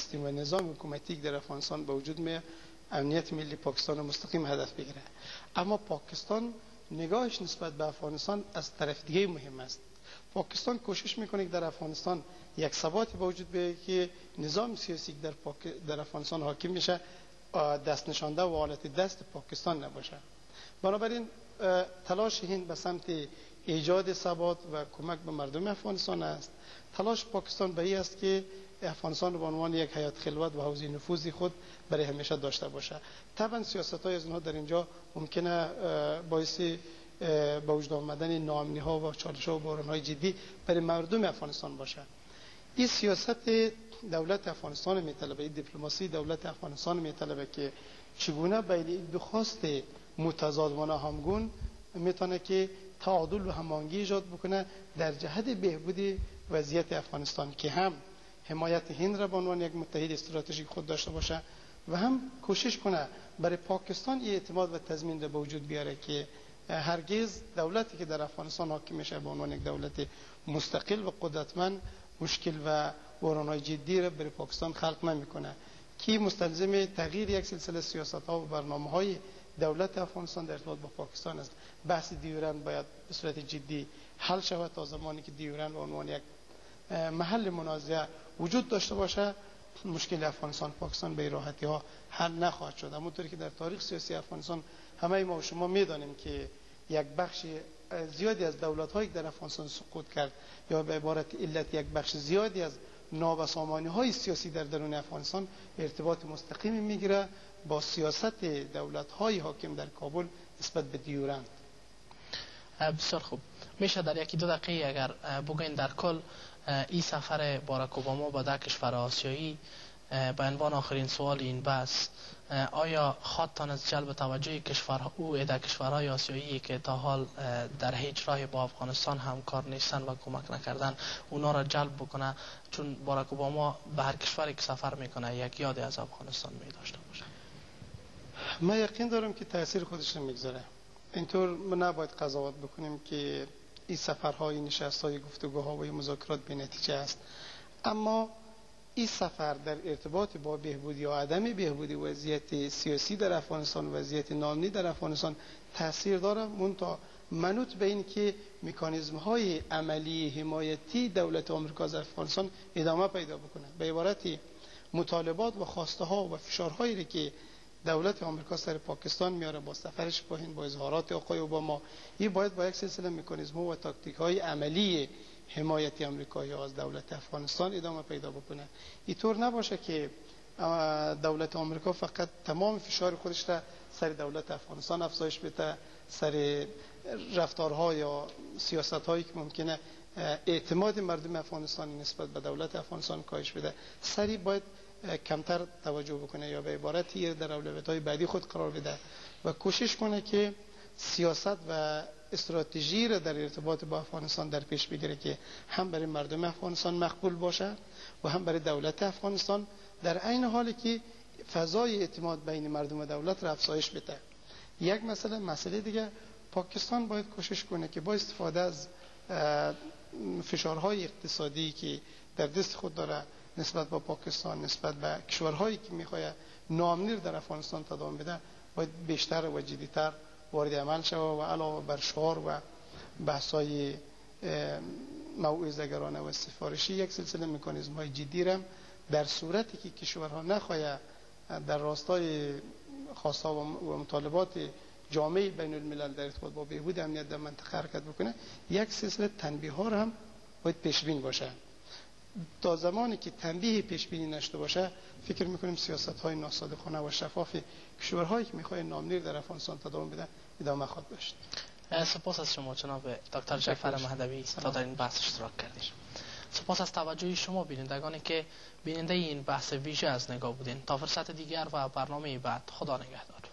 سیستم و نظام حکومتی در افغانستان به وجود میاد، امنیت ملی پاکستان مستقیم هدف بگیره. اما پاکستان نگاهش نسبت به افغانستان از طرف دیگه مهم است. پاکستان کوشش میکنه که در افغانستان یک ثباتی به وجود بیاید که نظام سیاسی در افغانستان حاکم میشه دست نشانده و حالت دست پاکستان نباشه. بنابراین تلاش هند به سمت ایجاد ثبات و کمک به مردم افغانستان است. تلاش پاکستان به این است که افغانستان به عنوان یک حیات خلوت و حوزه نفوذی خود برای همیشه داشته باشه. طبعا سیاست‌های از اونها در اینجا ممکنه باعث به وجود آمدن ناامنی‌ها و چالش‌ها و بحران‌های جدی برای مردم افغانستان باشه. این سیاست دولت افغانستان میطلبه، این دیپلماسی دولت افغانستان میطلبه که چگونه بین دو خواست متضاد و ناهمگون میتونه که تعادل و هماهنگی ایجاد بکنه در جهت بهبود وضعیت افغانستان که هم حمایت هند را به عنوان یک متحد استراتژیک خود داشته باشه و هم کوشش کنه برای پاکستان این اعتماد و تضمین را به وجود بیاره که هرگز دولتی که در افغانستان حاکم میشه به عنوان یک دولت مستقل و قدرتمند مشکل و بحران‌های جدی را برای پاکستان خلق نمیکنه که مستلزم تغییر یک سلسله سیاست‌ها و برنامه‌های دولت افغانستان در ارتباط با پاکستان است. بحث دیورند باید به صورت جدی حل شود. تا زمانی که دیورند به عنوان یک محل منازعه وجود داشته باشه مشکل افغانستان پاکستان به راحتی ها حل نخواهد شد. همونطوری که در تاریخ سیاسی افغانستان همه ما و شما میدانیم که یک بخش زیادی از دولت‌هایی که در افغانستان سقوط کرد یا به عبارت علت یک بخش زیادی از نابسامانی‌های سیاسی در درون افغانستان ارتباط مستقیمی میگیره با سیاست دولت‌های حاکم در کابل نسبت به دیورند. بسیار خوب. میشه در یکی دو دقیقه اگر بگوین در کل این سفر باراک اوباما به ده کشور آسیایی به عنوان آخرین سوال این بحث آیا خواهد از جلب توجه کشورهای آسیایی که تا حال در هیچ راهی با افغانستان همکار نیستن و کمک نکردن اونا را جلب بکنه، چون باراک اوباما به هر کشوری که سفر میکنه یک یادی از افغانستان می داشته باشه؟ من یقین دارم که تاثیر خودش میگذاره. اینطور ما نباید قضاوت بکنیم که این سفرهای نشست‌های گفتگوها و مذاکرات به نتیجه است. اما این سفر در ارتباط با بهبودی یا عدم بهبودی وضعیت سیاسی در افغانستان، وضعیت نامنی در افغانستان تاثیر داره، منوط به این که مکانیزم‌های عملی حمایتی دولت آمریکا از افغانستان ادامه پیدا بکنه. به عبارتی مطالبات و خواسته ها و فشارهایی که دولت آمریکا سر پاکستان میاره با سفرش با هند، با اظهارات آقای اوباما، این باید با یک سلسله مکانیزم‌ها و تاکتیک‌های عملی حمایتی آمریکایی از دولت افغانستان ادامه پیدا بکنه. اینطور نباشه که دولت آمریکا فقط تمام فشار خودش را سر دولت افغانستان افزایش بده، سر رفتارها یا سیاست‌هایی که ممکنه اعتماد مردم افغانستان نسبت به دولت افغانستان کاهش بده، سری باید کمتر توجه بکنه یا به عبارتی در اولویت‌های بعدی خود قرار بده و کوشش کنه که سیاست و استراتژی را در ارتباط با افغانستان در پیش بگیره که هم برای مردم افغانستان مقبول باشه و هم برای دولت افغانستان، در عین حالی که فضای اعتماد بین مردم و دولت را افزایش بده. یک مسئله دیگه، پاکستان باید کوشش کنه که با استفاده از فشارهای اقتصادی که در دست خود داره نسبت با پاکستان، نسبت به کشورهایی که میخواد ناامنی در افغانستان تداوم بده، باید بیشتر و جدیتر وارد عمل شود و علاوه بر شعار و بحث‌های موعظه‌گرانه و سفارشی یک سلسله مکانیزم‌های جدی را در صورتی که کشورها نخواهد در راستای خواست‌ها و مطالبات جامعه بین الملل در ارتباط با بهبود امنیت در منطقه حرکت بکنه، یک سلسله تنبیه‌ها را هم باید پیشبین باشه. تا زمانی که تنبیه پیشبینی نشده باشه، فکر میکنیم سیاست‌های ناصادقانه و شفاف کشورهایی که میخواد ناامنی در افغانستان تداوم بده ادامه خواهد داشت. سپاس از شما جناب دکتر جعفر مهدوی تا در این بحث اشتراک کردید. سپاس از توجه شما بینندگانی که بیننده این بحث ویژه از نگاه بودین. تا فرصت دیگر و برنامه بعد، خدا نگهدار.